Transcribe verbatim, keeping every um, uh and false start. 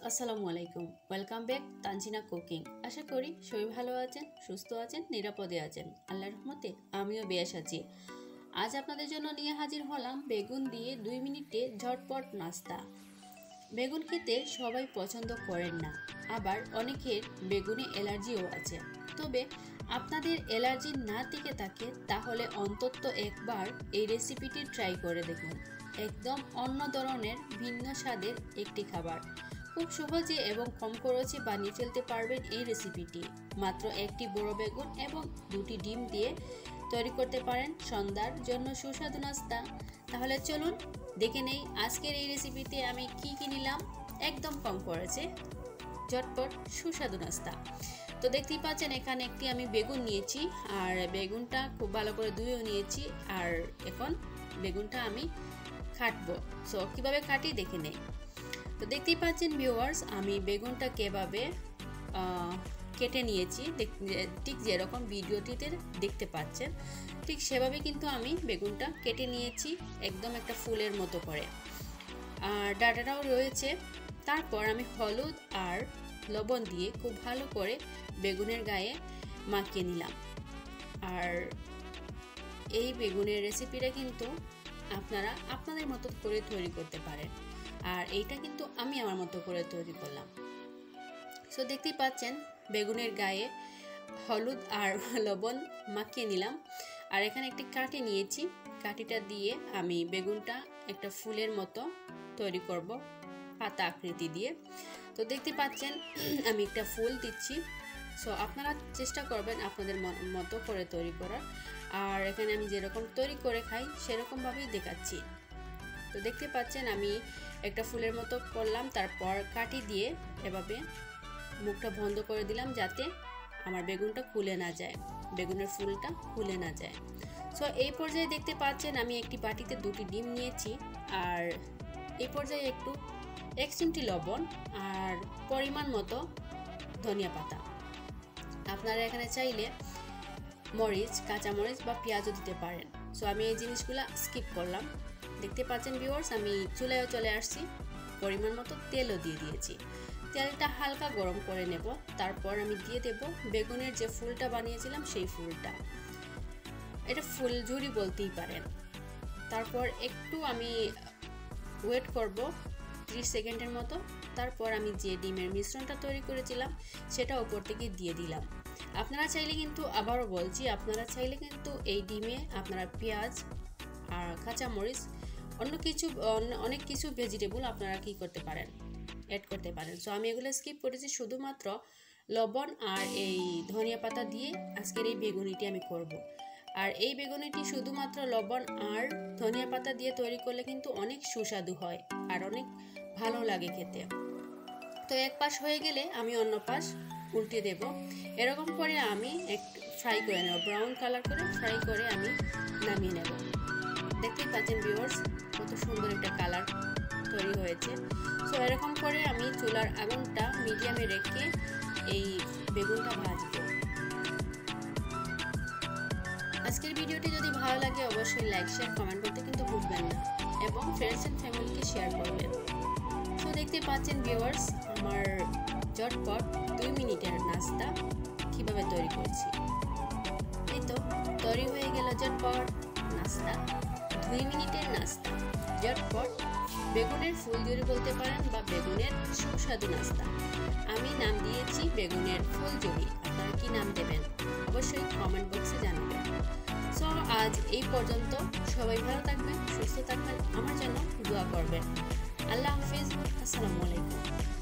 আসসালামু আলাইকুম, welcome back Tanzina cooking. আশা করি সবাই ভালো আছেন, সুস্থ আছেন, নিরাপদে আছেন। আল্লাহর রহমতে আমিও বেশ আছি। আজ আপনাদের জন্য নিয়ে হাজির হলাম বেগুন দিয়ে দুই মিনিটে ঝটপট নাস্তা। বেগুন খেতে সবাই পছন্দ করেন না, আবার অনেকের বেগুনে অ্যালার্জিও আছে। তবে আপনাদের অ্যালার্জি না থেকে থাকে তাহলে অন্তত একবার এই রেসিপিটি ট্রাই করে দেখুন। একদম অন্য ধরনের ভিন্ন স্বাদের একটি খাবার, খুব সহজে এবং কম খরচে বানিয়ে ফেলতে পারবেন এই রেসিপিটি। মাত্র একটি বড় বেগুন এবং দুটি ডিম দিয়ে তৈরি করতে পারেন সন্ধ্যার জন্য সুস্বাদু নাস্তা। তাহলে চলুন দেখে নেই আজকের এই রেসিপিতে আমি কি কি নিলাম। একদম কম খরচে ঝটপট সুস্বাদু নাস্তা। তো দেখতেই পাচ্ছেন এখানে একটি আমি বেগুন নিয়েছি, আর বেগুনটা খুব ভালো করে ধুয়েও নিয়েছি। আর এখন বেগুনটা আমি কাটবো। সো কিভাবে কাটি দেখে নেই। তো দেখতেই পাচ্ছেন ভিউয়ার্স, আমি বেগুনটা কিভাবে কেটে নিয়েছি, ঠিক যেরকম ভিডিওটিতে দেখতে পাচ্ছেন ঠিক সেভাবে কিন্তু আমি বেগুনটা কেটে নিয়েছি, একদম একটা ফুলের মতো করে। আর ডাঁটাটাও রয়েছে। তারপর আমি হলুদ আর লবণ দিয়ে খুব ভালো করে বেগুনের গায়ে মাখিয়ে নিলাম। আর এই বেগুনের রেসিপিটা কিন্তু আপনারা আপনাদের মতো করে তৈরি করতে পারেন, আর এইটা কিন্তু আমি আমার মতো করে তৈরি করলাম। সো দেখতেই পাচ্ছেন বেগুনের গায়ে হলুদ আর লবণ মাখিয়ে নিলাম। আর এখানে একটি কাঠি নিয়েছি, কাঠিটা দিয়ে আমি বেগুনটা একটা ফুলের মতো তৈরি করব পাতা আকৃতি দিয়ে। তো দেখতে পাচ্ছেন আমি একটা ফুল দিচ্ছি। সো আপনারা চেষ্টা করবেন আপনাদের মতো করে তৈরি করার। আর এখানে আমি যেরকম তৈরি করে খাই সেরকমভাবেই দেখাচ্ছি। তো দেখতে পাচ্ছেন আমি একটা ফুলের মতো করলাম, তারপর কাঠি দিয়ে এভাবে মুখটা বন্ধ করে দিলাম যাতে আমার বেগুনটা খুলে না যায়, বেগুনের ফুলটা খুলে না যায়। সো এই পর্যায়ে দেখতে পাচ্ছেন আমি একটি বাটিতে দুটি ডিম নিয়েছি, আর এই পর্যায়ে একটু এক চিমটি লবণ আর পরিমাণ মতো ধনিয়া পাতা। আপনারা এখানে চাইলে মরিচ, কাঁচামরিচ বা পেঁয়াজও দিতে পারেন। সো আমি এই জিনিসগুলো স্কিপ করলাম। দেখতে পাচ্ছেন ভিউয়ার্স, আমি চুলায় চলে আসছি, পরিমাণ মতো তেলও দিয়ে দিয়েছি। তেলটা হালকা গরম করে নেব। তারপর আমি দিয়ে দেব বেগুনের যে ফুলটা বানিয়েছিলাম সেই ফুলটা, এটা ফুল ঝুরি বলতেই পারেন। তারপর একটু আমি ওয়েট করব ত্রিশ সেকেন্ডের মতো। তারপর আমি যে ডিমের মিশ্রণটা তৈরি করেছিলাম সেটা উপর থেকে দিয়ে দিলাম। আপনারা চাইলে কিন্তু, আবারও বলছি, আপনারা চাইলে কিন্তু এই ডিমে আপনারা পেঁয়াজ আর কাঁচামরিচ অন্য কিছু অনেক কিছু ভেজিটেবল আপনারা কি করতে পারেন, অ্যাড করতে পারেন। সো আমি এগুলো স্কিপ করেছি, শুধুমাত্র লবণ আর এই ধনিয়া পাতা দিয়ে আজকের এই বেগুনিটি আমি করব। আর এই বেগুনিটি শুধুমাত্র লবণ আর ধনিয়া পাতা দিয়ে তৈরি করলে কিন্তু অনেক সুস্বাদু হয় আর অনেক ভালো লাগে খেতে। তো এক পাশ হয়ে গেলে আমি অন্য পাশ উল্টে দেব। এরকম করে আমি একটু ফ্রাই করে নেব, ব্রাউন কালার করে ফ্রাই করে আমি নামিয়ে নেব। দেখতেই পাচ্ছেন ভিউয়ার্স কত সুন্দর একটা কালার তৈরি হয়েছে। সো এরকম করে আমি চুলার আগুনটা মিডিয়ামে রেখে এই বেগুনটা ভাজবো। আজকের ভিডিওটি যদি ভালো লাগে অবশ্যই লাইক, শেয়ার, কমেন্ট করতে কিন্তু ভুলবেন না, এবং ফ্রেন্ডস এন্ড ফ্যামিলিকে শেয়ার করবেন। তো দেখতে পাচ্ছেন ভিউয়ার্স আমার ঝটপট দুই মিনিটের নাস্তা কিভাবে তৈরি করছি। এই তো তৈরি হয়ে গেল ঝটপট নাস্তা, দুই মিনিটের নাস্তা, ঝটপট বেগুনের ফুলঝুরি বলতে পারেন বা বেগুনের সুস্বাদু নাস্তা। আমি নাম দিয়েছি বেগুনের ফুলঝুরি, আপনারা কি নাম দেবেন অবশ্যই কমেন্ট বক্সে জানাবেন। সো আজ এই পর্যন্ত, সবাই ভালো থাকবেন, সুস্থ থাকবেন, আমার জন্য দোয়া করবেন। আল্লাহ হাফিজ, আসসালামু আলাইকুম।